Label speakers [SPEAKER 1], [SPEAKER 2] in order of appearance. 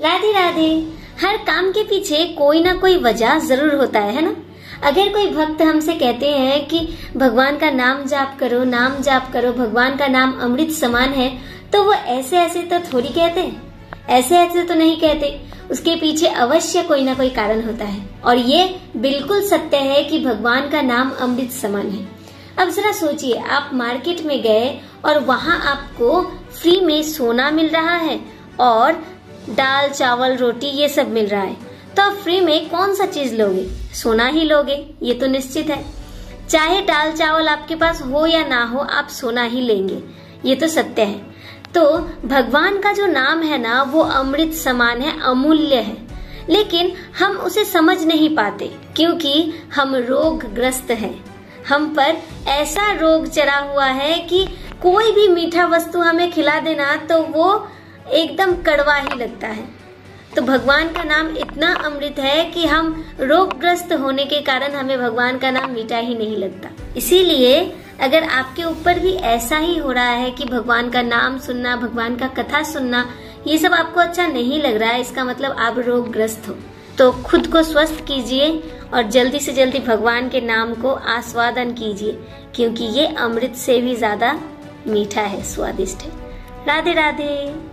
[SPEAKER 1] राधे राधे। हर काम के पीछे कोई ना कोई वजह जरूर होता है ना। अगर कोई भक्त हमसे कहते हैं कि भगवान का नाम जाप करो, नाम जाप करो, भगवान का नाम अमृत समान है, तो वो ऐसे ऐसे तो थोड़ी कहते हैं, ऐसे ऐसे तो नहीं कहते। उसके पीछे अवश्य कोई ना कोई कारण होता है और ये बिल्कुल सत्य है कि भगवान का नाम अमृत समान है। अब जरा सोचिए, आप मार्केट में गए और वहां आपको फ्री में सोना मिल रहा है और दाल चावल रोटी ये सब मिल रहा है, तो आप फ्री में कौन सा चीज लोगे? सोना ही लोगे, ये तो निश्चित है। चाहे दाल चावल आपके पास हो या ना हो, आप सोना ही लेंगे, ये तो सत्य है। तो भगवान का जो नाम है ना, वो अमृत समान है, अमूल्य है, लेकिन हम उसे समझ नहीं पाते क्योंकि हम रोगग्रस्त हैं। हम पर ऐसा रोग चढ़ा हुआ है कि कोई भी मीठा वस्तु हमें खिला देना तो वो एकदम कड़वा ही लगता है। तो भगवान का नाम इतना अमृत है कि हम रोगग्रस्त होने के कारण हमें भगवान का नाम मीठा ही नहीं लगता। इसीलिए अगर आपके ऊपर भी ऐसा ही हो रहा है कि भगवान का नाम सुनना, भगवान का कथा सुनना, ये सब आपको अच्छा नहीं लग रहा है, इसका मतलब आप रोगग्रस्त हो। तो खुद को स्वस्थ कीजिए और जल्दी से जल्दी भगवान के नाम को आस्वादन कीजिए, क्योंकि ये अमृत से भी ज्यादा मीठा है, स्वादिष्ट है। राधे राधे।